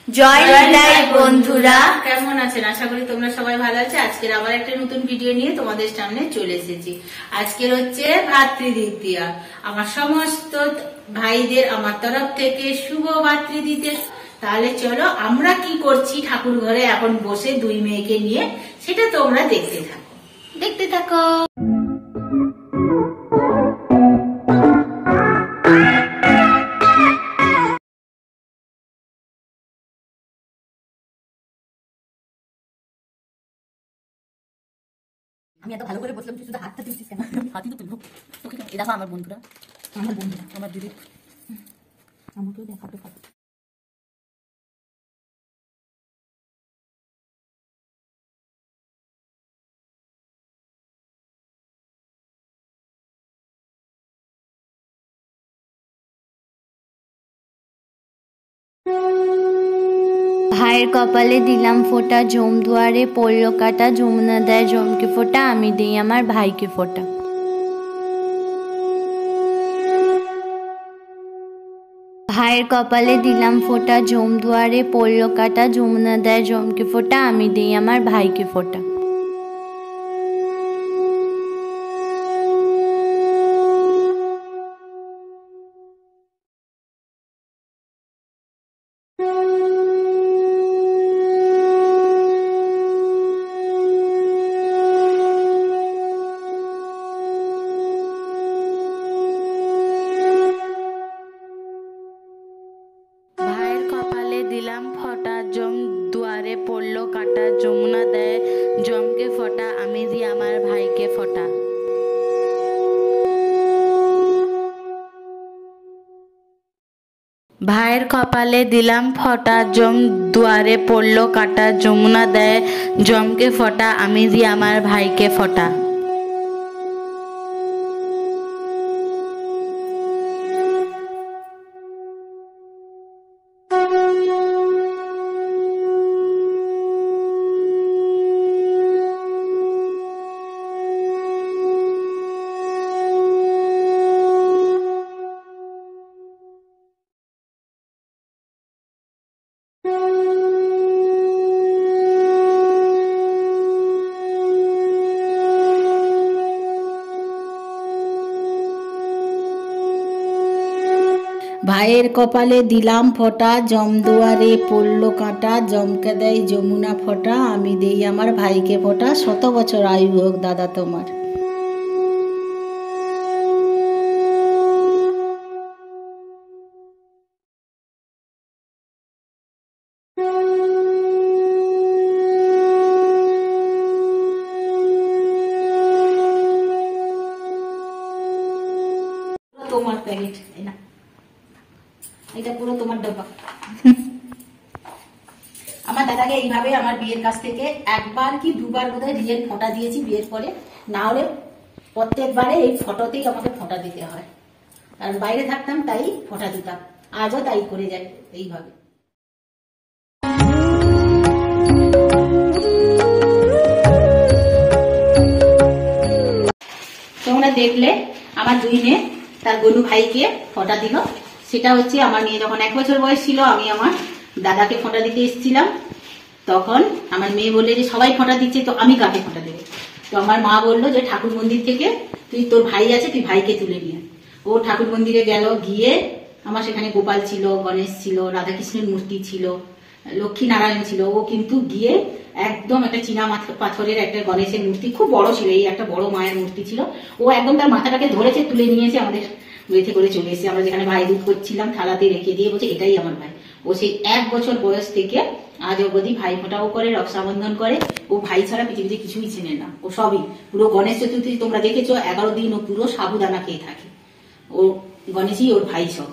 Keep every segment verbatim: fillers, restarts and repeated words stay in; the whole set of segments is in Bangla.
জয় নিতাই বন্ধুরা, কেমন আছেন? আশা করি তোমরা সবাই ভালো আছে। আজকের আবার একটা নতুন ভিডিও নিয়ে তোমাদের সামনে চলে এসেছি। আজকের হচ্ছে ভাতৃদ্বিতীয়া। আমার সমস্ত ভাইদের আমার তরফ থেকে শুভ ভাতৃদ্বিতীয়া। তাহলে চলো আমরা কি করছি ঠাকুর ঘরে এখন বসে দুই মেয়েকে নিয়ে, সেটা তোমরা দেখতে থাকো দেখতে থাকো আমি এত ভালো করে বসলাম, তুই শুধু হাতটা দিচ্ছিস কেন? হাতই তো তুলবো। এই দেখো আমার বন্ধুরা, আমার বন্ধুরা, আমার দিদি, আমাকেও দেখাতে পারো। ভাইয়ের কপালে দিলাম ফোঁটা, জম দুয়ারে পড়লো কাটা, যমুনা দেয় জমকে ফোঁটা, আমি দিই আমার ভাইকে ফোঁটা। ভাইয়ের কপালে দিলাম ফোঁটা, জম দুয়ারে পড়লো কাটা, যমুনা দেয় জমকে ফোঁটা, আমি দিই আমার ভাইকে ফোঁটা। দিলাম ফোঁটা, জম দুয়ারে পড়লো কাটা, যমুনা দেয় জমকে ফোঁটা, আমি দিই আমার ভাইকে ফোঁটা। ভাইয়ের কপালে দিলাম ফোঁটা, জম দুয়ারে পড়লো কাটা, যমুনা দেয় জমকে ফোঁটা, আমি দিই আমার ভাইকে ফোঁটা। ভাইয়ের কপালে দিলাম ফোঁটা, জম দুয়ারে পড়লো কাঁটা, জমকে দেয় যমুনা ফোঁটা, আমি দেই আমার ভাইকে ফোঁটা। শত বছর আয়ু হোক দাদা তোমার। তোমার প্যাকেট না, এটা পুরো তোমার ডব্বা। আমার দাদাকে এইভাবে আমার বিয়ের কাছ থেকে একবার কি দুবার বোধহয় রিয়েল ফোঁটা দিয়েছি বিয়ের পরে, না হলে প্রত্যেকবারে এই ফটোতেই আমাকে ফোঁটা দিতে হয়। কারণ বাইরে থাকতাম তাই ফোঁটা দিতাম, আজও তাই করে যাই এইভাবে। তোমরা দেখলে আমার দুই মেয়ে তার গনু ভাইকে ফোঁটা দিল। সেটা হচ্ছে আমার মেয়ে যখন এক বছর বয়স ছিল, আমি আমার দাদাকে ফোঁটা দিতে এসেছিলাম। তখন আমার মেয়ে বললে যে সবাই ফোঁটা দিচ্ছে, তো আমি কাকে ফোঁটা দেবো? তো আমার মা বললো যে ঠাকুর মন্দির থেকে তুই, তোর ভাই আছে, তুই ভাইকে তুলে নিয়ে। ও ঠাকুর মন্দিরে গেল, গিয়ে আমার সেখানে গোপাল ছিল, গণেশ ছিল, রাধাকৃষ্ণের মূর্তি ছিল, লক্ষ্মী নারায়ণ ছিল। ও কিন্তু গিয়ে একদম একটা চীনা পাথরের একটা গণেশের মূর্তি, খুব বড় ছিল, এই একটা বড় মায়ের মূর্তি ছিল। ও একদম তার মাথাটাকে ধরেছে, তুলে নিয়েছে, আমাদের মেথে করে চলে এসেছে। আমরা যেখানে ভাই দুধ করছিলাম থালাতে রেখে দিয়ে বলছে এটাই আমার ভাই। ও সেই এক বছর বয়স থেকে আজ অবধি ভাই ফোঁটাও করে, রক্ষাবন্ধন করে। ও ভাই ছাড়া পৃথিবীতে কিছুই চেনে না। ও সবই, পুরো গণেশ চতুর্থী তোমরা দেখেছো, এগারো দিন ও পুরো সাবুদানা খেয়ে থাকে। ও গণেশই ওর ভাই সব।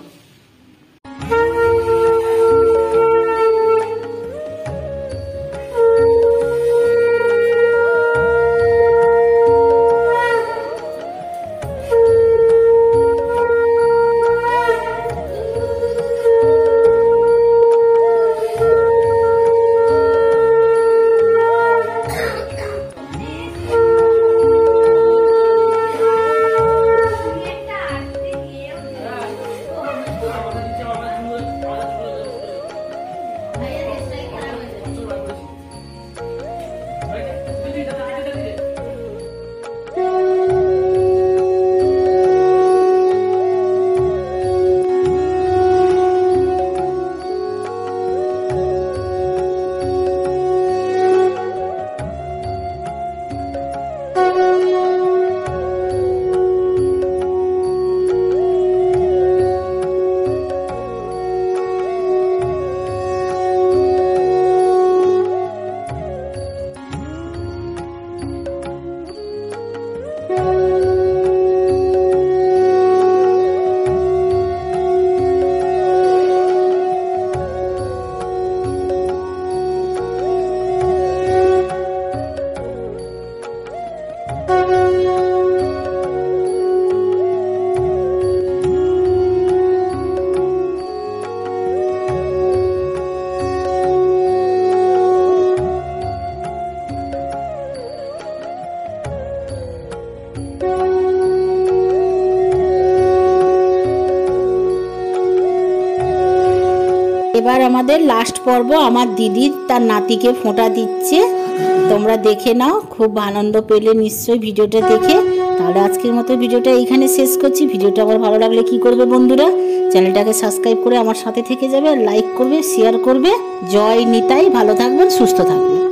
এবার আমাদের লাস্ট পর্ব, আমার দিদি তার নাতিকে ফোঁটা দিচ্ছে। তোমরা দেখে নাও, খুব আনন্দ পেলে নিশ্চয়ই ভিডিওটা দেখে। তাহলে আজকের মতো ভিডিওটা এইখানে শেষ করছি। ভিডিওটা আমার ভালো লাগলে কি করবে বন্ধুরা, চ্যানেলটাকে সাবস্ক্রাইব করে আমার সাথে থেকে যাবে, আর লাইক করবে, শেয়ার করবে। জয় নিতাই, ভালো থাকবেন, সুস্থ থাকবেন।